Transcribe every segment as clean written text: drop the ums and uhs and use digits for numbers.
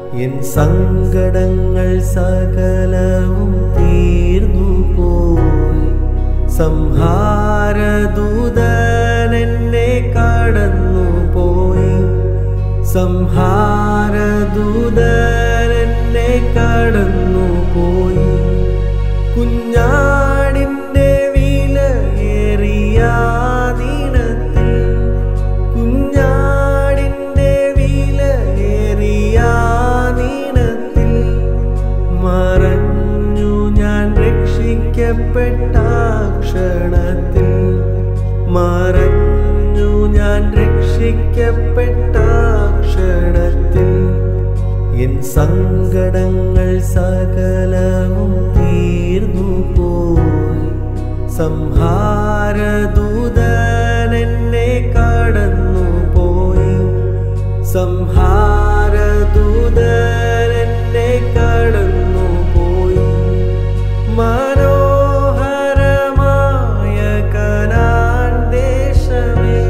N സങ്കടങ്ങൾ സകലവും തീർന്നു പോയി. സംഹാരദൂതൻ എന്നെ കടന്നു പോയി. സംഹാരദൂതൻ എന്നെ കടന്നു പോയി. കുഞ്ഞാടിന്റെ വിലയേറിയ ദിനത്തിൽ, കുഞ്ഞാടിന്റെ വിലയേറിയ ദിനത്തിൽ മറഞ്ഞു ഞാൻ രക്ഷിക്കപ്പെട്ട ക്ഷണത്തിൽ, മറഞ്ഞു ഞാൻ രക്ഷിക്കപ്പെട്ട ക്ഷണത്തിൽ എൻ സങ്കടങ്ങൾ സകലവും തീർന്നു പോയി. സംഹാരദൂതൻ എന്നെ കടന്നു പോയി. സംഹാരദൂതൻ എന്നെ കടന്നു പോയി. മനോഹരമായ കനാൻ ദേശമേ,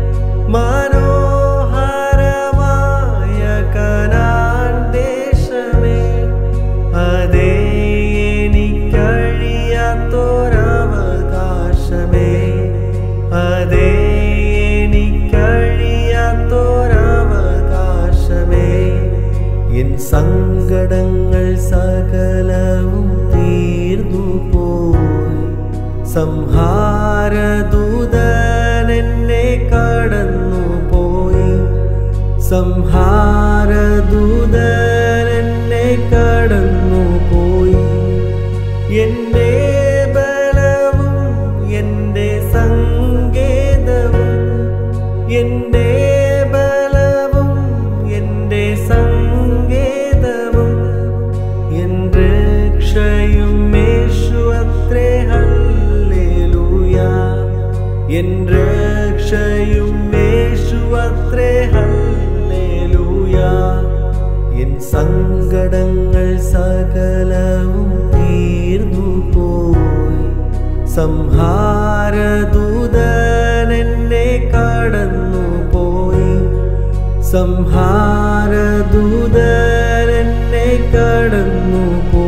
മനോഹരമായ കനാൻ ദേശമേ, അതേ എനിക്കഴിയാത്തൊരവകാശമേ, അതേ എനിക്കഴിയാത്തൊരവകാശമേ. എൻ സങ്കടങ്ങൾ സകലവും തീർന്നു പോയി. സംഹാരദൂതൻ എന്നെ കടന്നു പോയി. സംഹാരദൂതൻ എന്നെ കടന്നു പോയി. എന്റെ ബലവും എന്റെ സങ്കേതവും, എന്റെ ബലവും എന്റെ സങ്കേതവും, എൻ രക്ഷയും യേശു അത്രേ. ഹല്ലേലൂയ. എൻ രക്ഷയും യേശു അത്രേ. ഹല്ലേലൂയ. എൻ സങ്കടങ്ങൾ സകലവും തീർന്നു പോയി. സംഹാരദൂതൻ എന്നെ കടന്നു പോയി. സംഹാരദൂതൻ എന്നെ കടന്നു പോയി.